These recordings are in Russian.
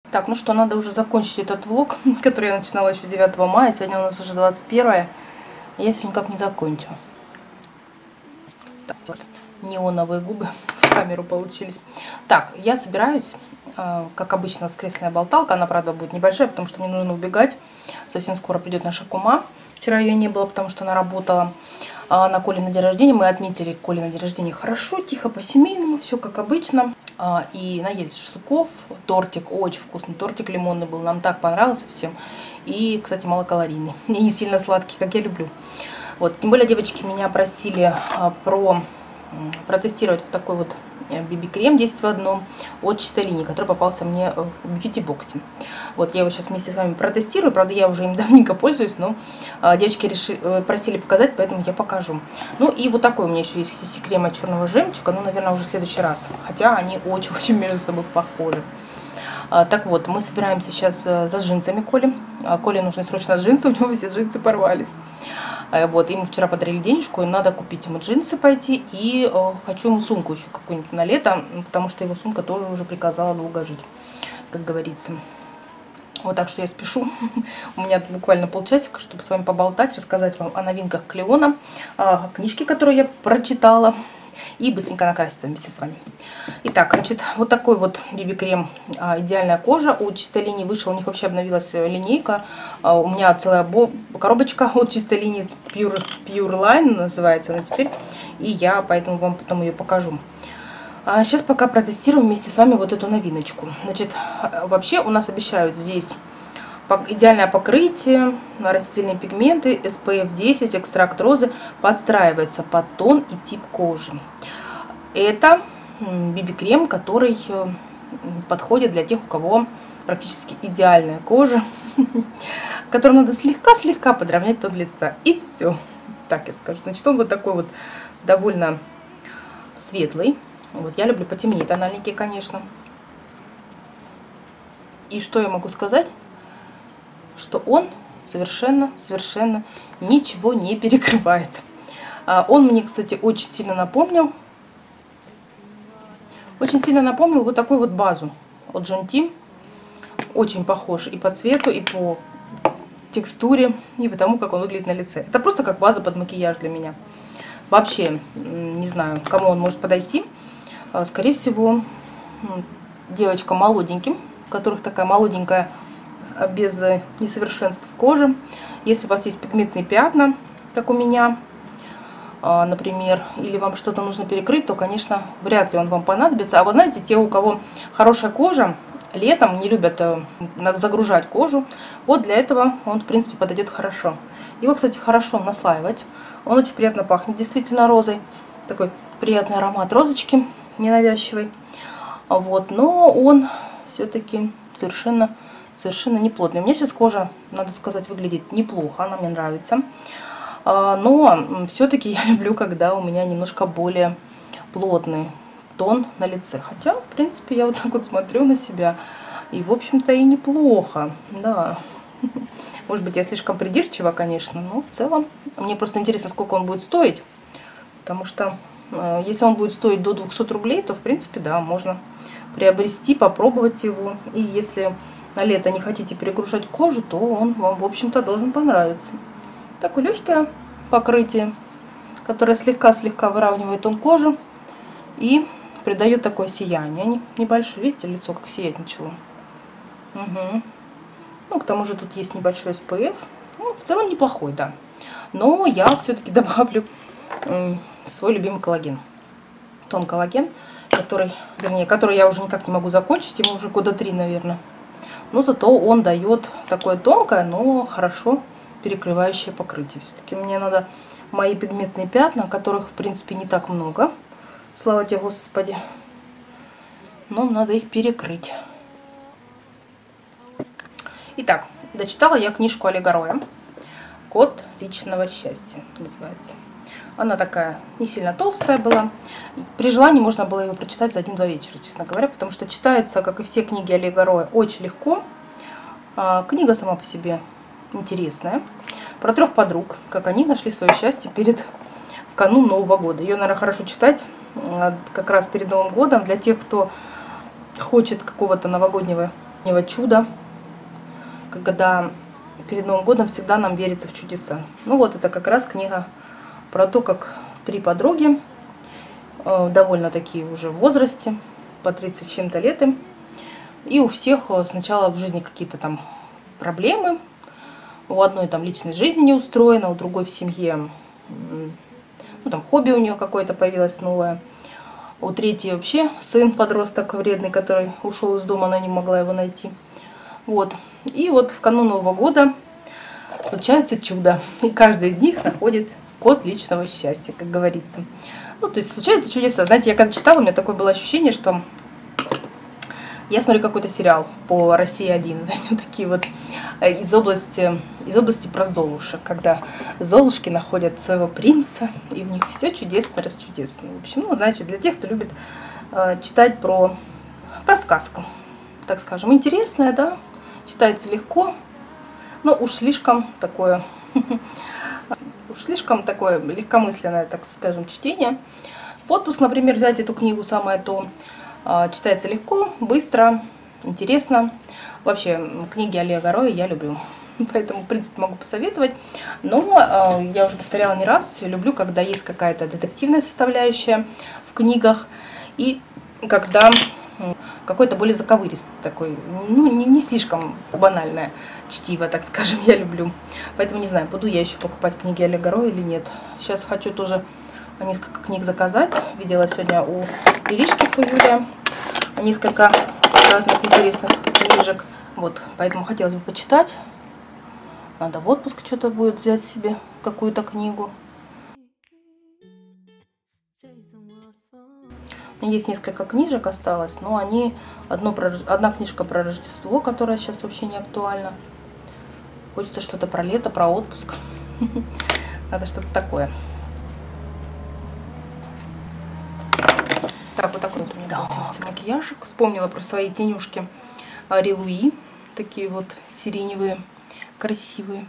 Так, ну что, надо уже закончить этот влог, который я начинала еще 9 мая. Сегодня у нас уже 21. Я все никак не закончу. Так, вот, неоновые губы в камеру получились. Так, я собираюсь, как обычно, воскресная болталка. Она, правда, будет небольшая, потому что мне нужно убегать. Совсем скоро придет наша кума. Вчера ее не было, потому что она работала на Коле на день рождения. Мы отметили Коле на день рождения хорошо, тихо, по-семейному, все как обычно. И наелись шашлыков, тортик, очень вкусный, тортик лимонный был, нам так понравился всем. И, кстати, малокалорийный, и не сильно сладкий, как я люблю. Вот, тем более девочки меня просили протестировать вот такой вот BB-крем 10 в одном от Чистой Линии, который попался мне в бьюти-боксе. Вот я его сейчас вместе с вами протестирую, правда я уже им давненько пользуюсь, но девочки просили показать, поэтому я покажу. Ну и вот такой у меня еще есть CC-крем от черного жемчуга, ну, наверное, уже в следующий раз, хотя они очень-очень между собой похожи. Так вот, мы собираемся сейчас за джинсами Коле. Коле нужны срочно джинсы, у него все джинсы порвались. Вот, ему вчера подарили денежку, и надо купить ему джинсы пойти. И хочу ему сумку еще какую-нибудь на лето, потому что его сумка тоже уже приказала долго жить, как говорится. Вот так что я спешу. У меня буквально полчасика, чтобы с вами поболтать, рассказать вам о новинках Клеона, о книжке, которую я прочитала, и быстренько накраситься вместе с вами. Итак, значит, вот такой вот BB-крем «Идеальная кожа» у Чистой Линии вышел. У них вообще обновилась линейка. У меня целая коробочка от Чистой Линии, Pure Line называется она теперь. И я поэтому вам потом ее покажу. Сейчас пока протестируем вместе с вами вот эту новиночку. Значит, вообще у нас обещают здесь идеальное покрытие, растительные пигменты, SPF 10, экстракт розы, подстраивается под тон и тип кожи. Это BB-крем, который подходит для тех, у кого практически идеальная кожа, которым надо слегка-слегка подровнять тон лица. И все. Так я скажу. Значит, он вот такой вот довольно светлый. Вот, я люблю потемнее тональники, конечно. И что я могу сказать? Что он совершенно ничего не перекрывает. Он мне, кстати, очень сильно напомнил вот такую вот базу от John Team. Очень похож и по цвету, и по текстуре, и по тому, как он выглядит на лице. Это просто как база под макияж для меня. Вообще, не знаю, кому он может подойти. Скорее всего, девочкам молоденьким, у которых такая молоденькая, без несовершенств кожи. Если у вас есть пигментные пятна, как у меня, например, или вам что-то нужно перекрыть, то, конечно, вряд ли он вам понадобится. А вы знаете, те, у кого хорошая кожа, летом не любят загружать кожу, вот для этого он, в принципе, подойдет хорошо. Его, кстати, хорошо наслаивать. Он очень приятно пахнет, действительно, розой. Такой приятный аромат розочки, ненавязчивый. Вот, но он все-таки совершенно не плотный. У меня сейчас кожа, надо сказать, выглядит неплохо, она мне нравится. Но все-таки я люблю, когда у меня немножко более плотный тон на лице. Хотя, в принципе, я вот так вот смотрю на себя, и, в общем-то, и неплохо, да. Может быть, я слишком придирчива, конечно, но в целом мне просто интересно, сколько он будет стоить. Потому что, если он будет стоить до 200 рублей, то, в принципе, да, можно приобрести, попробовать его. И если на лето не хотите перегружать кожу, то он вам, в общем-то, должен понравиться. Такое легкое покрытие, которое слегка-слегка выравнивает тон кожи и придает такое сияние небольшое. Видите, лицо как сиять начало. Угу. Ну, к тому же тут есть небольшой SPF. Ну, в целом неплохой, да. Но я все-таки добавлю свой любимый коллаген. Тон коллаген, который я уже никак не могу закончить, ему уже года 3, наверное. Но зато он дает такое тонкое, но хорошо перекрывающее покрытие. Все-таки мне надо мои пигментные пятна, которых, в принципе, не так много. Слава тебе, Господи. Но надо их перекрыть. Итак, дочитала я книжку Олега Роя. «Код личного счастья» называется. Она такая не сильно толстая была. При желании можно было ее прочитать за 1-2 вечера, честно говоря, потому что читается, как и все книги Олега Роя, очень легко. Книга сама по себе интересная. Про 3 подруг, как они нашли свое счастье в канун Нового года. Ее, наверное, хорошо читать как раз перед Новым годом для тех, кто хочет какого-то новогоднего Чудо, когда перед Новым годом всегда нам верится в чудеса. Ну вот это как раз книга про то, как три подруги, довольно такие уже в возрасте, по 30 с чем-то лет им, и у всех сначала в жизни какие-то там проблемы. У одной там личной жизни не устроена, у другой в семье, ну там хобби у нее какое-то появилось новое. У третьей вообще сын подросток вредный, который ушел из дома, она не могла его найти. Вот. И вот в канун Нового года случается чудо. И каждый из них находит код личного счастья, как говорится. Ну, то есть случаются чудеса. Знаете, я когда читала, у меня такое было ощущение, что я смотрю какой-то сериал по России-1, знаете, вот такие вот из области про Золушек, когда Золушки находят своего принца, и у них все чудесно, расчудесно. В общем, ну, значит, для тех, кто любит читать про сказку, так скажем, интересное, да, читается легко, но уж слишком такое легкомысленное, так скажем, чтение. В отпуск, например, взять эту книгу самое то. Читается легко, быстро, интересно. Вообще, книги Олега Роя я люблю. Поэтому, в принципе, могу посоветовать. Но, я уже повторяла не раз, люблю, когда есть какая-то детективная составляющая в книгах. И когда какой-то более заковыристый такой, ну, не слишком банальное чтиво, так скажем, я люблю. Поэтому не знаю, буду я еще покупать книги Олега Роя или нет. Сейчас хочу тоже несколько книг заказать. Видела сегодня у Иришки Фуюря несколько разных интересных книжек. Вот, поэтому хотелось бы почитать. Надо в отпуск что-то будет взять себе, какую-то книгу. Есть несколько книжек осталось, но они одна книжка про Рождество, которая сейчас вообще не актуальна. Хочется что-то про лето, про отпуск. Надо что-то такое. Так, вот такой вот у меня получился макияжик. Вспомнила про свои тенюшки Рилуи. Такие вот сиреневые, красивые.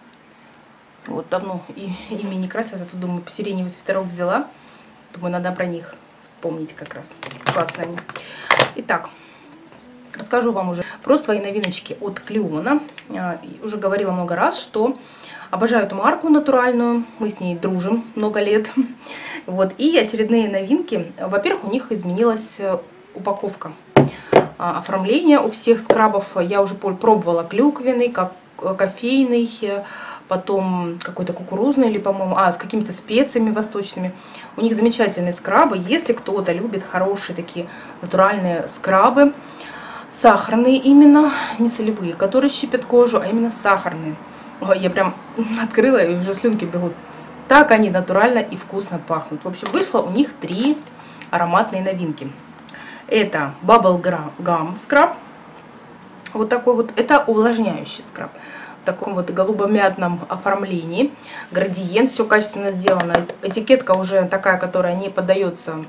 Вот давно ими не красилась, зато думаю, сиреневый свитерок взяла. Думаю, надо про них вспомнить как раз. Классно они. Итак, расскажу вам уже про свои новиночки от Клеона. Уже говорила много раз, что обожаю эту марку натуральную. Мы с ней дружим много лет. Вот. И очередные новинки. Во-первых, у них изменилась упаковка. Оформление у всех скрабов. Я уже пробовала клюквенный, кофейный, потом какой-то кукурузный, или, по-моему, с какими-то специями восточными. У них замечательные скрабы. Если кто-то любит хорошие такие натуральные скрабы, сахарные именно, не солевые, которые щипят кожу, а именно сахарные. Ой, я прям открыла, и уже слюнки бегут. Так они натурально и вкусно пахнут. В общем, вышло у них 3 ароматные новинки. Это Bubble Gum скраб. Вот такой вот. Это увлажняющий скраб. В таком вот голубомятном оформлении. Градиент, все качественно сделано. Этикетка уже такая, которая не поддается,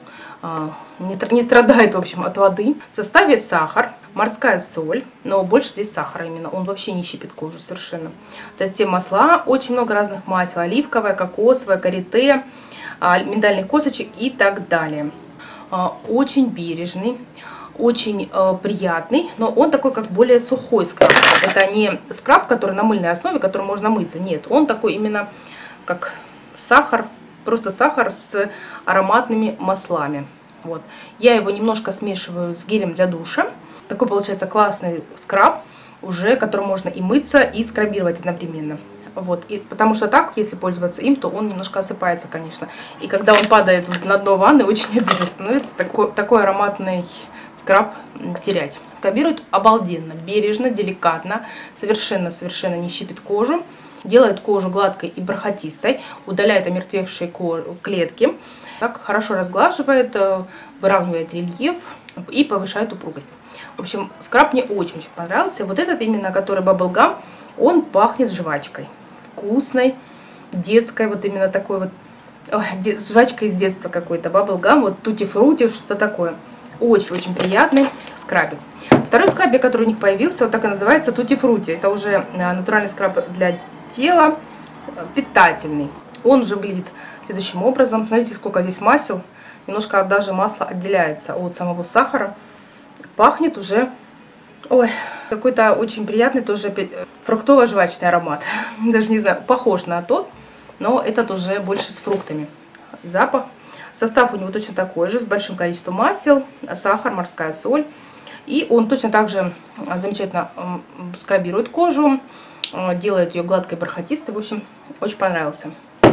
не страдает, в общем, от воды. В составе сахар, морская соль, но больше здесь сахара именно. Он вообще не щипит кожу совершенно. Затем масла, очень много разных масел. Оливковое, кокосовое, карите, миндальных косточек и так далее. Очень бережный. Очень приятный, но он такой как более сухой скраб. Это не скраб, который на мыльной основе, которым можно мыться. Нет, он такой именно как сахар, просто сахар с ароматными маслами. Вот. Я его немножко смешиваю с гелем для душа. Такой получается классный скраб, уже которым можно и мыться, и скрабировать одновременно. Вот. И потому что так, если пользоваться им, то он немножко осыпается, конечно. И когда он падает на дно ванны, очень обидно становится такой ароматный скраб терять. Скрабирует обалденно, бережно, деликатно, совершенно не щипит кожу. Делает кожу гладкой и бархатистой, удаляет омертвевшие клетки. Так хорошо разглаживает, выравнивает рельеф и повышает упругость. В общем, скраб мне очень-очень понравился. Вот этот именно, который Bubble Gum, он пахнет жвачкой. Вкусной, детской, вот именно такой вот, жвачка из детства какой-то. Bubble Gum, вот тути-фрути, что-то такое. Очень-очень приятный скрабик. Второй скрабик, который у них появился, вот так и называется, тути-фрути. Это уже натуральный скраб для тела, питательный. Он уже выглядит следующим образом. Смотрите, сколько здесь масел. Немножко даже масло отделяется от самого сахара. Пахнет уже Ой, какой-то очень приятный тоже фруктово-жвачный аромат. Даже не знаю, похож на тот, но этот уже больше с фруктами. Запах. Состав у него точно такой же, с большим количеством масел, сахар, морская соль. И он точно так же замечательно скрабирует кожу, делает ее гладкой, бархатистой. В общем, очень понравился.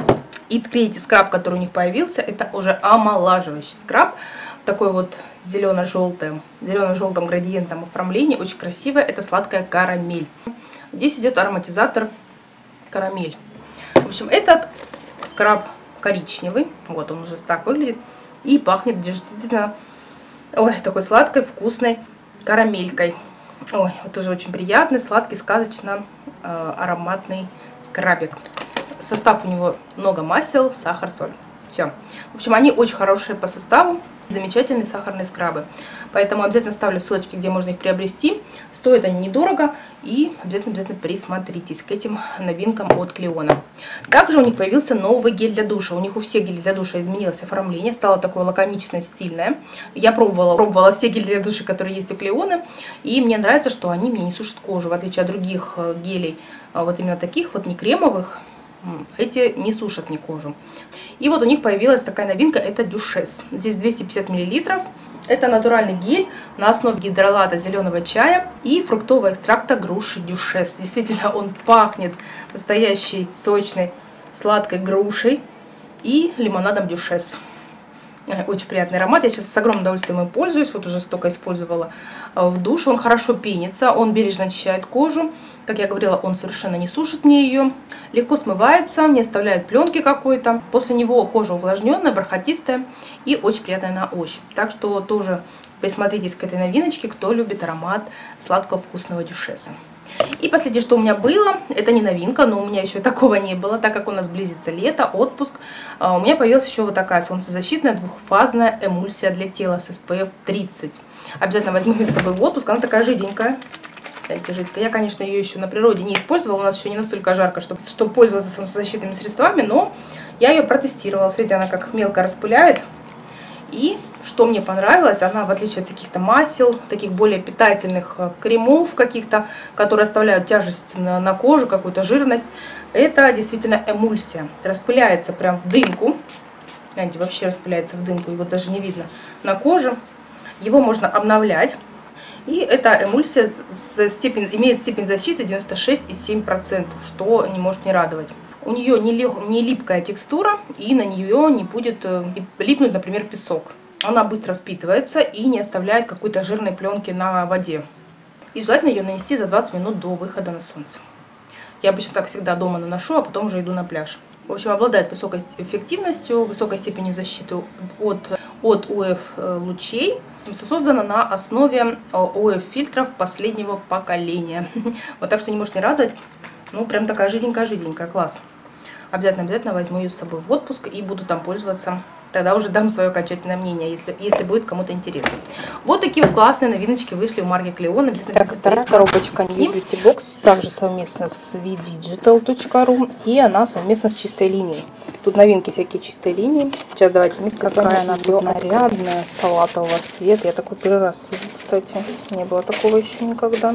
И третий скраб, который у них появился, это уже омолаживающий скраб. Такой вот зелено-желтым градиентом оформления. Очень красивое. Это сладкая карамель. Здесь идет ароматизатор карамель. В общем, этот скраб коричневый. Вот он уже так выглядит. И пахнет действительно, ой, такой сладкой, вкусной карамелькой. Ой, вот тоже очень приятный, сладкий, сказочно ароматный скрабик. Состав у него много масел, сахар, соль. Все. В общем, они очень хорошие по составу. Замечательные сахарные скрабы. Поэтому обязательно ставлю ссылочки, где можно их приобрести. Стоят они недорого. И обязательно присмотритесь к этим новинкам от Клеона. Также у них появился новый гель для душа. У них у всех гелей для душа изменилось оформление. Стало такое лаконичное, стильное. Я пробовала все гели для душа, которые есть у Клеона. И мне нравится, что они мне не сушат кожу. В отличие от других гелей, вот именно таких вот не кремовых, эти не сушат мне кожу. И вот у них появилась такая новинка, это Дюшес. Здесь 250 мл. Это натуральный гель на основе гидролата зеленого чая и фруктового экстракта груши Дюшес. Действительно, он пахнет настоящей сочной сладкой грушей и лимонадом Дюшес. Очень приятный аромат. Я сейчас с огромным удовольствием им пользуюсь. Вот уже столько использовала в душе. Он хорошо пенится, он бережно очищает кожу. Как я говорила, он совершенно не сушит мне ее. Легко смывается, не оставляет пленки какой-то. После него кожа увлажненная, бархатистая и очень приятная на ощупь. Так что тоже присмотритесь к этой новиночке, кто любит аромат сладкого вкусного Дюшеса. И последнее, что у меня было, это не новинка, но у меня еще такого не было, так как у нас близится лето, отпуск. У меня появилась еще вот такая солнцезащитная двухфазная эмульсия для тела с SPF 30. Обязательно возьму ее с собой в отпуск, она такая жиденькая. Я, конечно, ее еще на природе не использовала, у нас еще не настолько жарко, чтобы пользоваться солнцезащитными средствами, но я ее протестировала. Смотрите, она как мелко распыляет. И что мне понравилось, она, в отличие от каких-то масел, таких более питательных кремов каких-то, которые оставляют тяжесть на коже, какую-то жирность, это действительно эмульсия. Распыляется прям в дымку. Знаете, вообще распыляется в дымку, его даже не видно на коже. Его можно обновлять. И эта эмульсия имеет степень защиты 96,7%, что не может не радовать. У нее не липкая текстура, и на нее не будет липнуть, например, песок. Она быстро впитывается и не оставляет какой-то жирной пленки на воде. И желательно ее нанести за 20 минут до выхода на солнце. Я обычно так всегда дома наношу, а потом уже иду на пляж. В общем, обладает высокой эффективностью, высокой степенью защиты от УФ-лучей. Создана на основе УФ-фильтров последнего поколения. Вот так что не может не радовать. Ну, прям такая жиденькая, класс. Обязательно возьму ее с собой в отпуск и буду там пользоваться. Тогда уже дам свое окончательное мнение, если будет кому-то интересно. Вот такие вот классные новиночки вышли у марки Клеон. Так, вторая коробочка New Beauty Box, также совместно с vdigital.ru, и она совместно с Чистой линией. Тут новинки всякие Чистой линии. Сейчас давайте вместе с вами. Какая она тут нарядная, салатового цвета. Я такой первый раз вижу, кстати. Не было такого еще никогда.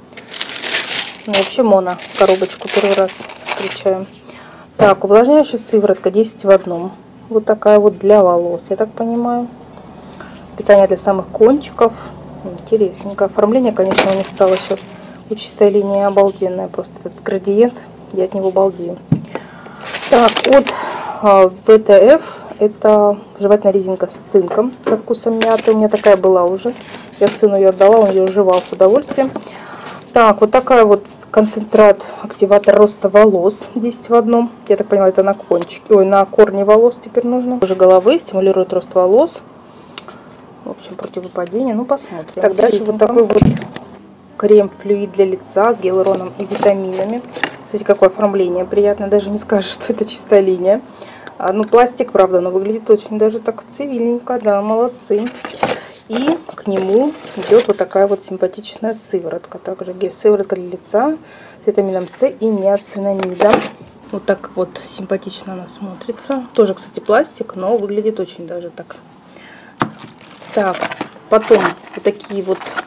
Ну, вообще моно коробочку первый раз встречаем. Так, увлажняющая сыворотка 10 в 1. Вот такая вот для волос, я так понимаю. Питание для самых кончиков. Интересненько. Оформление, конечно, у них стало сейчас у Чистой линии обалденное. Просто этот градиент, я от него балдею. Так, от ВТФ это жевательная резинка с цинком со вкусом мяты. У меня такая была уже. Я сыну ее отдала, он ее жевал с удовольствием. Так, вот такая вот концентрат, активатор роста волос 10 в 1. Я так поняла, это на кончике, на корне волос теперь нужно. Уже головы, стимулирует рост волос. В общем, против выпадения. Ну, посмотрим. Так, дальше вот такой вот крем-флюид для лица с гиалуроном и витаминами. Кстати, какое оформление приятное. Даже не скажешь, что это Чистая линия. Ну, пластик, правда, но выглядит очень даже так цивильненько. Да, молодцы. И к нему идет вот такая вот симпатичная сыворотка. Также сыворотка для лица с витамином С и неоцинамидом. Вот так вот симпатично она смотрится. Тоже, кстати, пластик, но выглядит очень даже так. Так, потом вот такие вот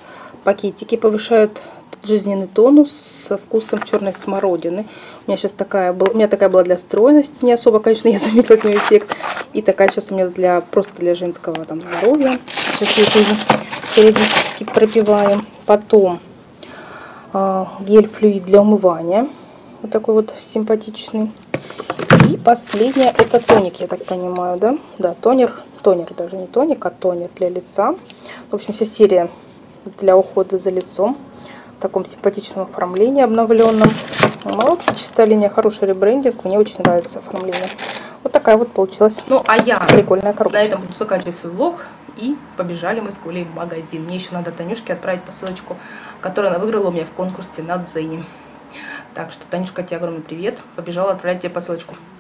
пакетики, повышают жизненный тонус со вкусом черной смородины. У меня сейчас такая была для стройности, не особо, конечно, я заметила от нее эффект. И такая сейчас у меня просто для женского там здоровья. Сейчас я тоже периодически пропиваю. Потом гель-флюид для умывания. Вот такой вот симпатичный. И последнее это тоник, я так понимаю, да? Да, тонер даже не тоник, а тонер для лица. В общем, вся серия для ухода за лицом. В таком симпатичном оформлении обновленном. Молодцы, чистая линия, хороший ребрендинг. Мне очень нравится оформление. Вот такая вот получилась прикольная коробочка. На этом буду заканчивать свой влог. И побежали мы с Колей в магазин. Мне еще надо Танюшке отправить посылочку, которую она выиграла у меня в конкурсе на Дзене. Так что, Танюшка, тебе огромный привет. Побежала отправлять тебе посылочку.